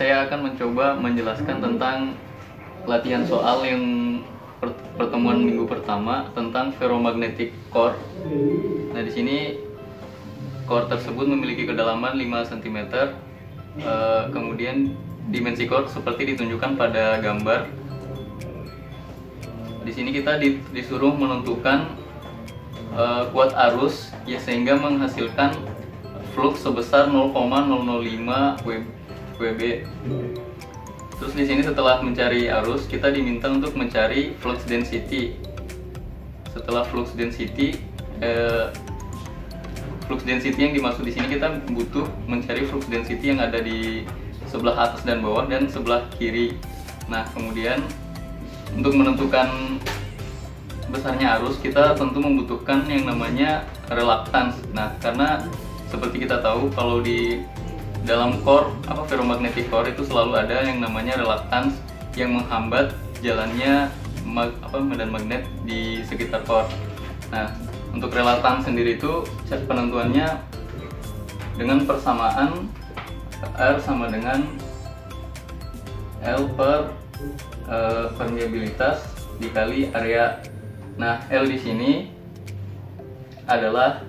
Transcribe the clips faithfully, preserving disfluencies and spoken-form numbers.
saya akan mencoba menjelaskan tentang latihan soal yang pertemuan minggu pertama tentang ferromagnetic core. Nah, di sini core tersebut memiliki kedalaman lima sentimeter. Uh, kemudian dimensi core seperti ditunjukkan pada gambar. Di sini kita disuruh menentukan uh, kuat arus ya, sehingga menghasilkan flux sebesar nol koma nol nol lima W B. Terus di sini setelah mencari arus, kita diminta untuk mencari flux density. Setelah flux density, eh, flux density yang dimaksud di sini kita butuh mencari flux density yang ada di sebelah atas dan bawah dan sebelah kiri. Nah, kemudian untuk menentukan besarnya arus, kita tentu membutuhkan yang namanya reluctance. Nah, karena seperti kita tahu kalau di dalam core apa ferromagnetic core itu selalu ada yang namanya reluctance yang menghambat jalannya mag, apa medan magnet di sekitar core. Nah, untuk reluctance sendiri itu penentuannya dengan persamaan R sama dengan L per uh, permeabilitas dikali area. Nah, L di sini adalah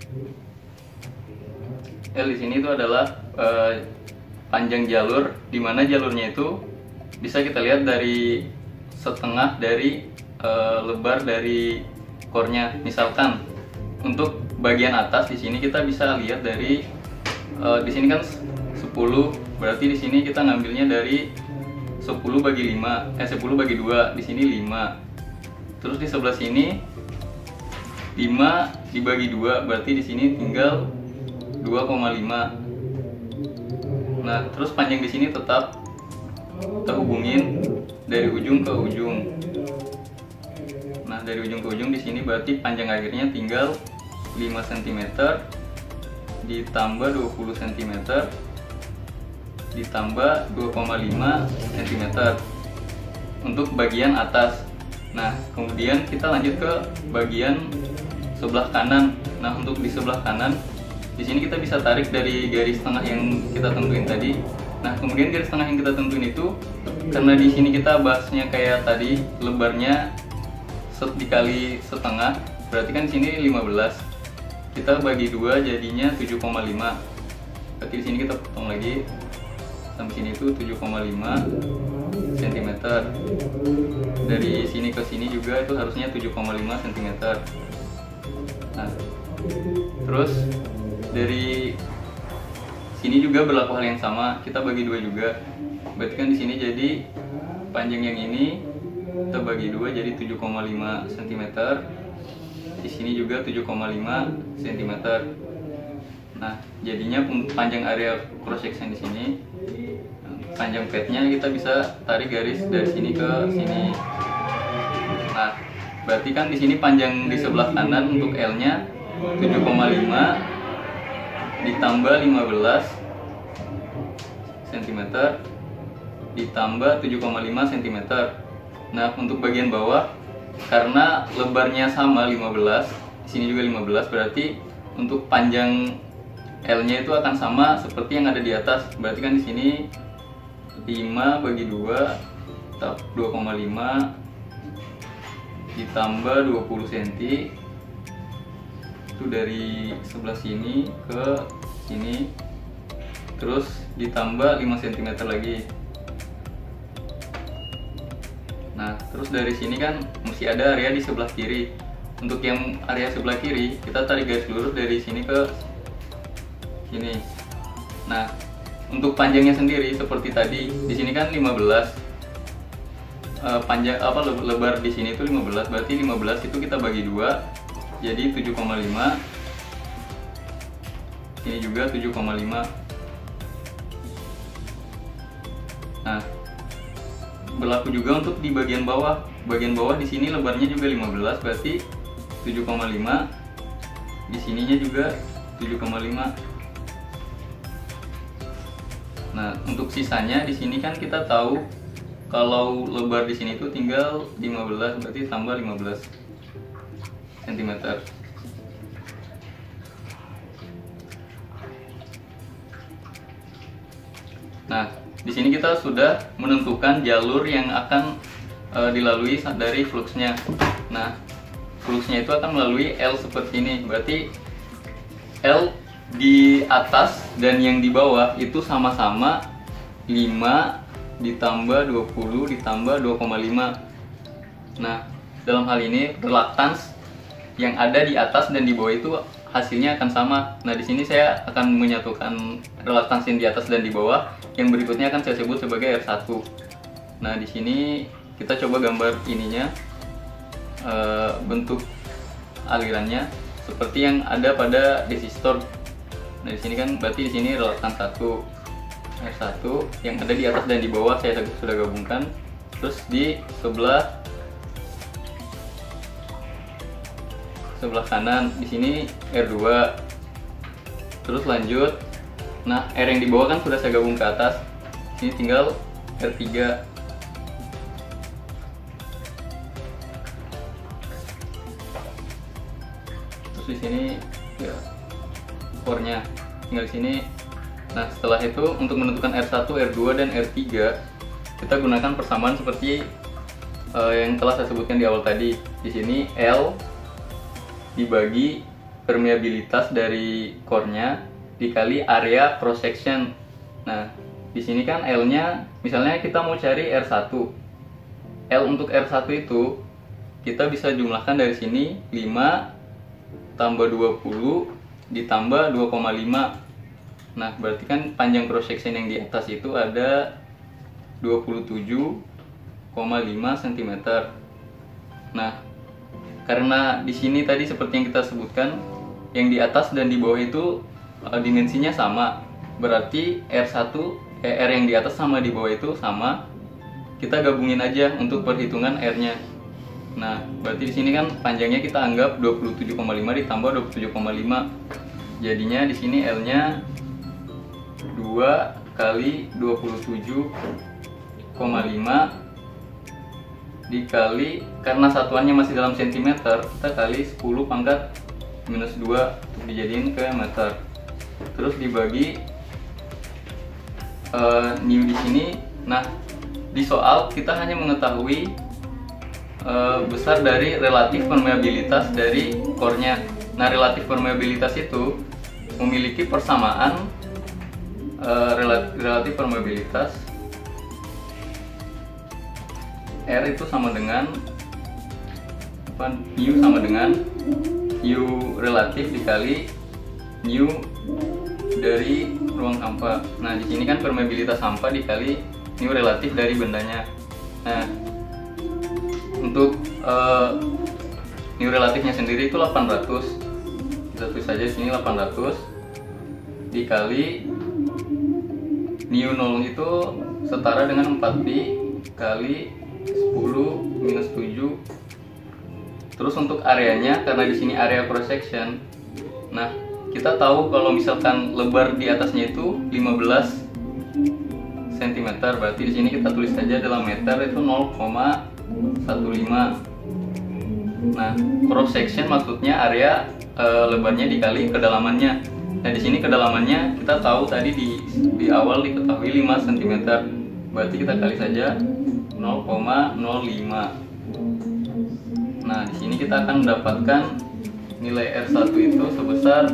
L di sini itu adalah Uh, panjang jalur, di mana jalurnya itu bisa kita lihat dari setengah dari uh, lebar dari core-nya. Misalkan untuk bagian atas di sini kita bisa lihat dari uh, di sini kan sepuluh, berarti di sini kita ngambilnya dari sepuluh bagi lima, eh sepuluh bagi dua, di sini lima. Terus di sebelah sini lima dibagi dua, berarti di sini tinggal dua koma lima. Nah, terus panjang di sini tetap terhubungin dari ujung ke ujung. Nah, dari ujung ke ujung di sini berarti panjang akhirnya tinggal lima sentimeter ditambah dua puluh sentimeter ditambah dua koma lima sentimeter untuk bagian atas. Nah, kemudian kita lanjut ke bagian sebelah kanan. Nah, untuk di sebelah kanan di sini kita bisa tarik dari garis tengah yang kita tentuin tadi. Nah, kemudian garis tengah yang kita tentuin itu, karena di sini kita bahasnya kayak tadi lebarnya set dikali setengah, berarti kan di sini lima belas. Kita bagi dua jadinya tujuh koma lima. Berarti di sini kita potong lagi sampai sini itu tujuh koma lima sentimeter. Dari sini ke sini juga itu harusnya tujuh koma lima sentimeter. Nah, terus dari sini juga berlaku hal yang sama, kita bagi dua juga. Berarti kan di sini jadi panjang yang ini kita bagi dua jadi tujuh koma lima sentimeter. Di sini juga tujuh koma lima sentimeter. Nah, jadinya panjang area cross section di sini. Panjang padnya kita bisa tarik garis dari sini ke sini. Nah, berarti kan di sini panjang di sebelah kanan untuk L-nya tujuh koma lima ditambah lima belas sentimeter ditambah tujuh koma lima sentimeter. Nah, untuk bagian bawah karena lebarnya sama lima belas, di sini juga lima belas, berarti untuk panjang L-nya itu akan sama seperti yang ada di atas. Berarti kan di sini lima bagi dua, dua koma lima ditambah dua puluh sentimeter. Itu dari sebelah sini ke sini, terus ditambah lima sentimeter lagi. Nah, terus dari sini kan masih ada area di sebelah kiri. Untuk yang area sebelah kiri, kita tarik garis lurus dari sini ke sini. Nah, untuk panjangnya sendiri seperti tadi, di sini kan lima belas. E, panjang apa lebar di sini itu lima belas, berarti lima belas itu kita bagi dua jadi tujuh koma lima. Ini juga tujuh koma lima. Nah, berlaku juga untuk di bagian bawah. Bagian bawah di sini lebarnya juga lima belas, berarti tujuh koma lima. Di sininya juga tujuh koma lima. Nah, untuk sisanya di sini kan kita tahu kalau lebar di sini itu tinggal lima belas, berarti tambah lima belas sentimeter. Nah, di sini kita sudah menentukan jalur yang akan e, dilalui dari fluxnya. Nah, fluxnya itu akan melalui L seperti ini. Berarti L di atas dan yang di bawah itu sama-sama lima ditambah dua puluh ditambah dua koma lima. Nah, dalam hal ini reluctance yang ada di atas dan di bawah itu hasilnya akan sama. Nah, di sini saya akan menyatukan reluctance yang di atas dan di bawah. Yang berikutnya akan saya sebut sebagai R satu. Nah, di sini kita coba gambar ininya, e, bentuk alirannya seperti yang ada pada resistor. Nah, di sini kan berarti di sini reluctance satu, R satu yang ada di atas dan di bawah saya sudah gabungkan. Terus di sebelah sebelah kanan di sini R dua. Terus lanjut. Nah, R yang di bawah kan sudah saya gabung ke atas. Ini tinggal R tiga. Terus di sini ya core-nya tinggal di sini. Nah, setelah itu untuk menentukan R satu, R dua dan R tiga kita gunakan persamaan seperti uh, yang telah saya sebutkan di awal tadi. Di sini L dibagi permeabilitas dari core-nya dikali area cross section. Nah, di sini kan L-nya misalnya kita mau cari R satu. L untuk R satu itu kita bisa jumlahkan dari sini lima tambah dua puluh ditambah dua koma lima. Nah, berarti kan panjang cross section yang di atas itu ada dua puluh tujuh koma lima sentimeter. Nah, karena di sini tadi seperti yang kita sebutkan, yang di atas dan di bawah itu uh, dimensinya sama. Berarti R satu, eh, R yang di atas sama di bawah itu sama. Kita gabungin aja untuk perhitungan R-nya. Nah, berarti di sini kan panjangnya kita anggap dua puluh tujuh koma lima ditambah dua puluh tujuh koma lima. Jadinya di sini L-nya dua kali dua puluh tujuh koma lima dikali, karena satuannya masih dalam sentimeter, kita kali sepuluh pangkat minus dua untuk dijadiin ke meter. Terus dibagi uh, new di sini. Nah, di soal kita hanya mengetahui uh, besar dari relatif permeabilitas dari core-nya. Nah, relatif permeabilitas itu memiliki persamaan uh, relatif permeabilitas R itu sama dengan apa, U sama dengan U relatif dikali U dari ruang hampa. Nah, di sini kan permeabilitas hampa dikali U relatif dari bendanya. Nah, untuk uh, U relatifnya sendiri itu delapan ratus. Kita tulis saja di sini delapan ratus dikali U nol itu setara dengan empat pi kali sepuluh minus tujuh. Terus untuk areanya, karena di sini area cross section. Nah, kita tahu kalau misalkan lebar di atasnya itu lima belas sentimeter, berarti di sini kita tulis saja dalam meter itu nol koma satu lima. Nah, cross section maksudnya area e, lebarnya dikali kedalamannya. Nah, di sini kedalamannya kita tahu tadi di di awal diketahui lima sentimeter. Berarti kita kali saja nol koma nol lima. Nah, di sini kita akan mendapatkan nilai R satu itu sebesar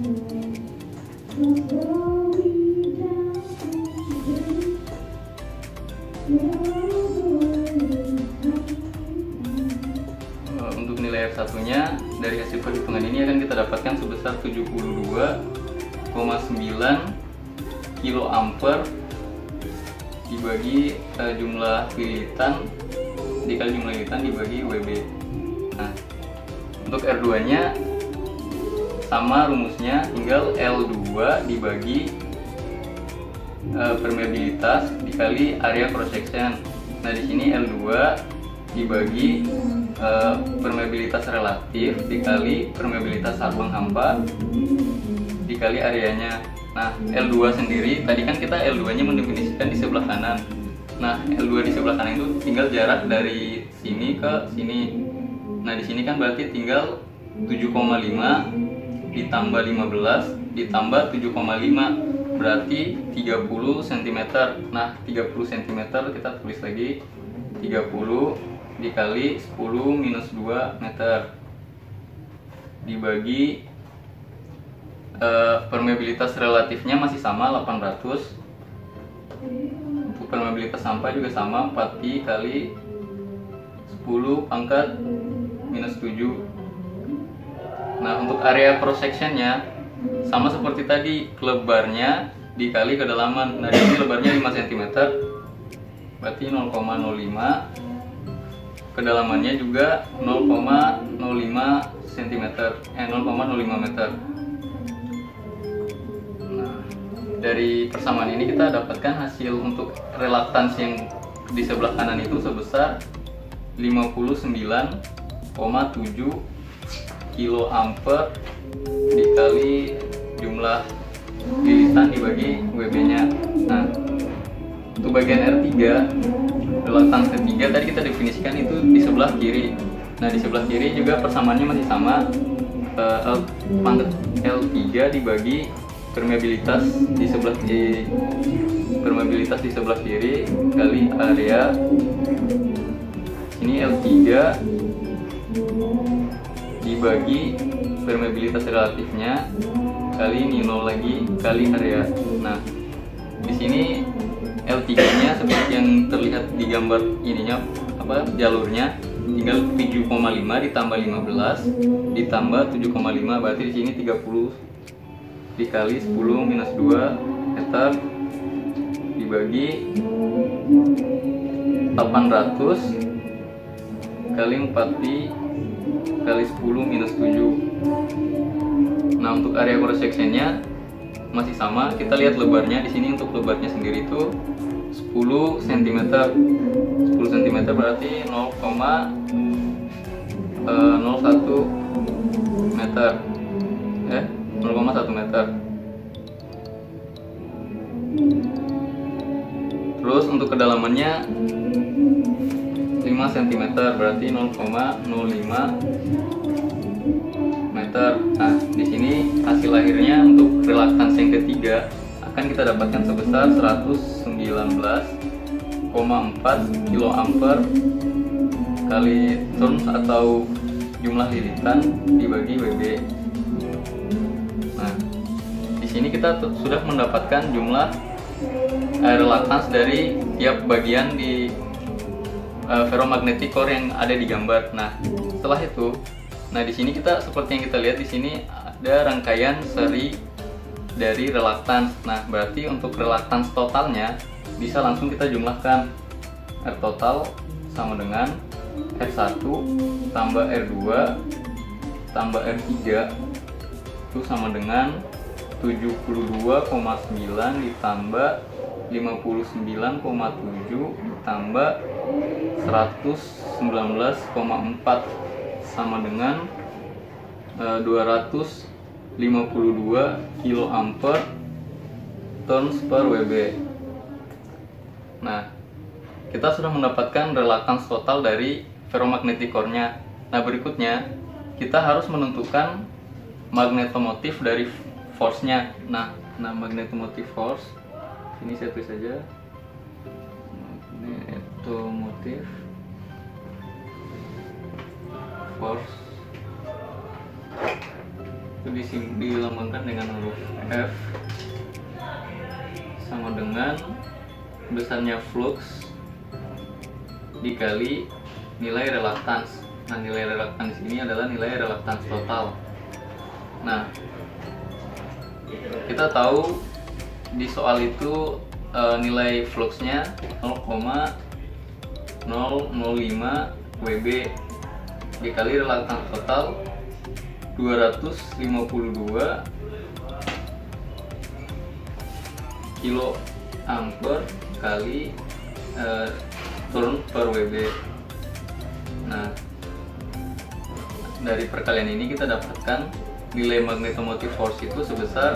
untuk nilai R satu-nya dari hasil perhitungan ini akan kita dapatkan sebesar tujuh puluh dua koma sembilan kiloampere dibagi uh, jumlah lilitan dikali jumlah lilitan dibagi W B. Nah, untuk R dua-nya sama rumusnya, tinggal L dua dibagi uh, permeabilitas dikali area cross section. Nah, di sini L dua dibagi uh, permeabilitas relatif dikali permeabilitas ruang hampa dikali areanya. Nah, L dua sendiri, tadi kan kita L dua-nya mendefinisikan di sebelah kanan. Nah, L dua di sebelah kanan itu tinggal jarak dari sini ke sini. Nah, di sini kan berarti tinggal tujuh koma lima ditambah lima belas ditambah tujuh koma lima. berarti tiga puluh sentimeter. Nah, tiga puluh sentimeter kita tulis lagi, tiga puluh dikali sepuluh minus dua meter dibagi eh, permeabilitas relatifnya masih sama delapan ratus. Untuk permeabilitas sampah juga sama, empat pi kali sepuluh pangkat minus tujuh. Nah, untuk area cross sectionnya sama seperti tadi, lebarnya dikali kedalaman. Nah, di sini lebarnya lima sentimeter, berarti nol koma nol lima. Kedalamannya juga nol koma nol lima sentimeter, eh nol koma nol lima meter. Nah, dari persamaan ini kita dapatkan hasil untuk reluktans yang di sebelah kanan itu sebesar lima puluh sembilan koma tujuh kilo ampere dikali jumlah lilitan dibagi W B nya. Nah, untuk bagian R tiga, reluktans ketiga tadi kita definisikan itu di sebelah kiri. Nah, di sebelah kiri juga persamaannya masih sama, L, L tiga dibagi permeabilitas di sebelah kiri, permeabilitas di sebelah kiri kali area. Ini L tiga dibagi permeabilitas relatifnya kali nilai lagi kali area. Nah, di sini L tiga nya seperti yang terlihat di gambar ininya, apa jalurnya, tinggal tujuh koma lima ditambah lima belas ditambah tujuh koma lima, berarti di sini tiga puluh dikali sepuluh minus dua meter dibagi delapan ratus kali empat pi kali sepuluh minus tujuh. Nah, untuk area cross sectionnya masih sama. Kita lihat lebarnya di sini. Untuk lebarnya sendiri itu sepuluh sentimeter. sepuluh sentimeter berarti nol koma nol satu meter. Eh, nol koma satu meter. Terus untuk kedalamannya lima sentimeter berarti nol koma nol lima meter. Nah, di sini hasil akhirnya untuk reluktans yang ketiga akan kita dapatkan sebesar seratus sembilan belas koma empat kilo ampere kali turns atau jumlah lilitan dibagi W B. Nah, di sini kita sudah mendapatkan jumlah eh, reluktans dari tiap bagian di Uh, ferromagnetic core yang ada di gambar. Nah, setelah itu, nah di sini kita seperti yang kita lihat di sini ada rangkaian seri dari reluktans. Nah, berarti untuk reluktans totalnya bisa langsung kita jumlahkan. R total sama dengan R satu tambah R dua tambah R tiga itu sama dengan tujuh puluh dua koma sembilan ditambah lima puluh sembilan koma tujuh tambah seratus sembilan belas koma empat sama dengan uh, dua ratus lima puluh dua kilo ampere turns per W B. Nah, kita sudah mendapatkan reluktans total dari ferromagnetic core-nya. Nah, berikutnya kita harus menentukan magnetomotif dari force-nya. Nah, nah magnetomotif force ini saya tulis saja. Magnetomotif force itu dilambangkan dengan huruf F sama dengan besarnya flux dikali nilai reluktans. Nah, nilai reluktans ini adalah nilai reluktans total. Nah, kita tahu di soal itu e, nilai fluxnya nol koma nol nol lima W B dikali reluktans total dua ratus lima puluh dua kilo ampere kali e, turn per W B. Nah, dari perkalian ini kita dapatkan nilai magnetomotif force itu sebesar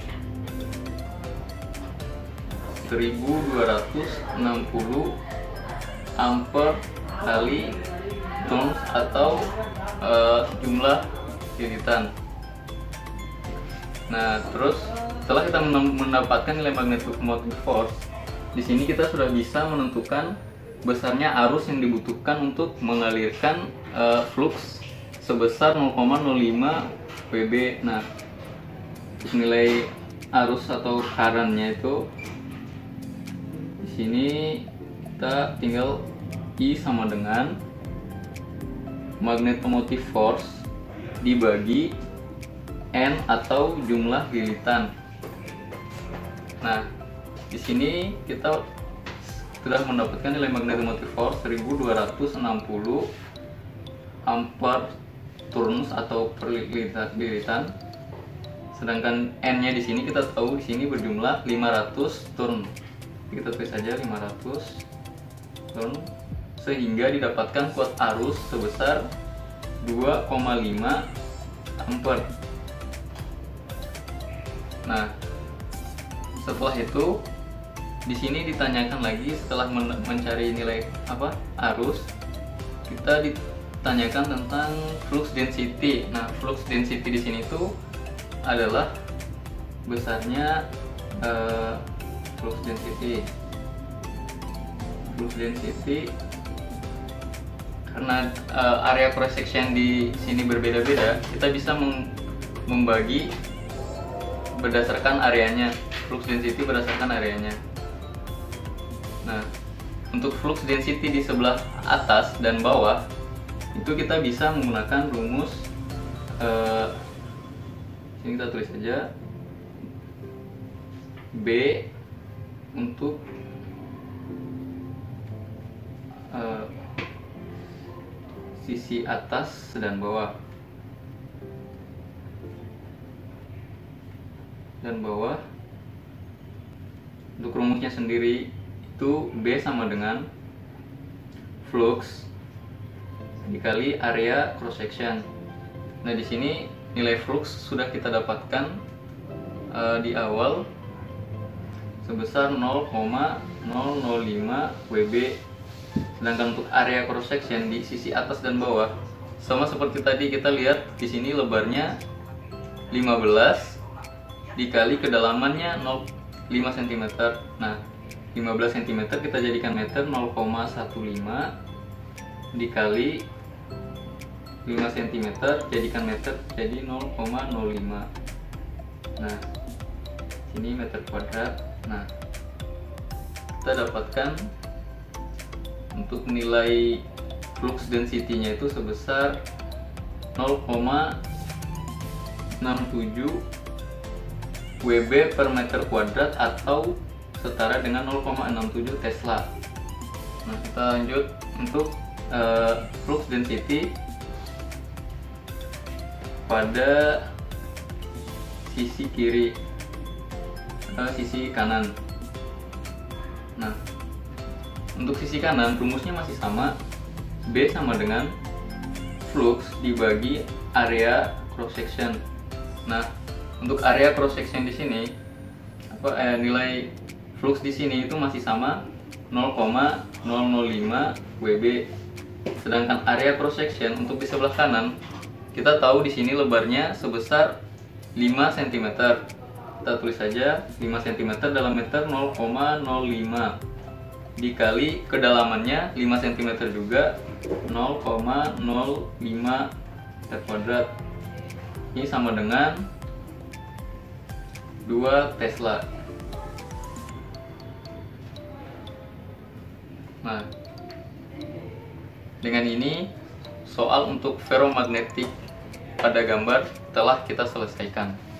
seribu dua ratus enam puluh ampere kali turns atau uh, jumlah lilitan. Nah, terus setelah kita mendapatkan nilai magnetic motive force, di sini kita sudah bisa menentukan besarnya arus yang dibutuhkan untuk mengalirkan uh, flux sebesar nol koma nol lima W B. Nah, nilai arus atau current-nya itu di sini kita tinggal I sama dengan magnetomotive force dibagi N atau jumlah lilitan. Nah, di sini kita sudah mendapatkan nilai magnetomotive force seribu dua ratus enam puluh ampere turns atau per lilitan. Sedangkan N-nya di sini kita tahu di sini berjumlah lima ratus turn. Kita tulis saja lima ratus turn, sehingga didapatkan kuat arus sebesar dua koma lima ampere. Nah, setelah itu di sini ditanyakan lagi setelah men mencari nilai apa arus, kita ditanyakan tentang flux density. Nah, flux density di sini itu adalah besarnya uh, flux density. Flux density karena uh, area cross section di sini berbeda-beda, kita bisa membagi berdasarkan areanya, flux density berdasarkan areanya. Nah, untuk flux density di sebelah atas dan bawah itu kita bisa menggunakan rumus eh, sini kita tulis saja B untuk eh, sisi atas dan bawah. Dan bawah untuk rumusnya sendiri itu B sama dengan flux dikali area cross section. Nah, di sini nilai flux sudah kita dapatkan uh, di awal sebesar nol koma nol nol lima W B. Sedangkan untuk area cross section di sisi atas dan bawah sama seperti tadi, kita lihat di sini lebarnya lima belas dikali kedalamannya nol koma lima sentimeter. Nah, lima belas sentimeter kita jadikan meter, nol koma satu lima dikali lima sentimeter jadikan meter, jadi nol koma nol lima. Nah, ini meter kuadrat. Nah, kita dapatkan untuk nilai flux density-nya itu sebesar nol koma enam tujuh W B per meter kuadrat atau setara dengan nol koma enam tujuh Tesla. Nah, kita lanjut untuk uh, flux density pada sisi kiri, uh, sisi kanan. Nah, untuk sisi kanan rumusnya masih sama, B sama dengan flux dibagi area cross section. Nah, untuk area cross section di sini apa eh, nilai flux di sini itu masih sama nol koma nol nol lima W B. Sedangkan area cross section untuk di sebelah kanan kita tahu di sini lebarnya sebesar lima sentimeter. Kita tulis saja lima sentimeter dalam meter nol koma nol lima dikali kedalamannya lima sentimeter juga nol koma nol lima meter kuadrat. Ini sama dengan dua Tesla. Nah, dengan ini soal untuk ferromagnetik pada gambar telah kita selesaikan.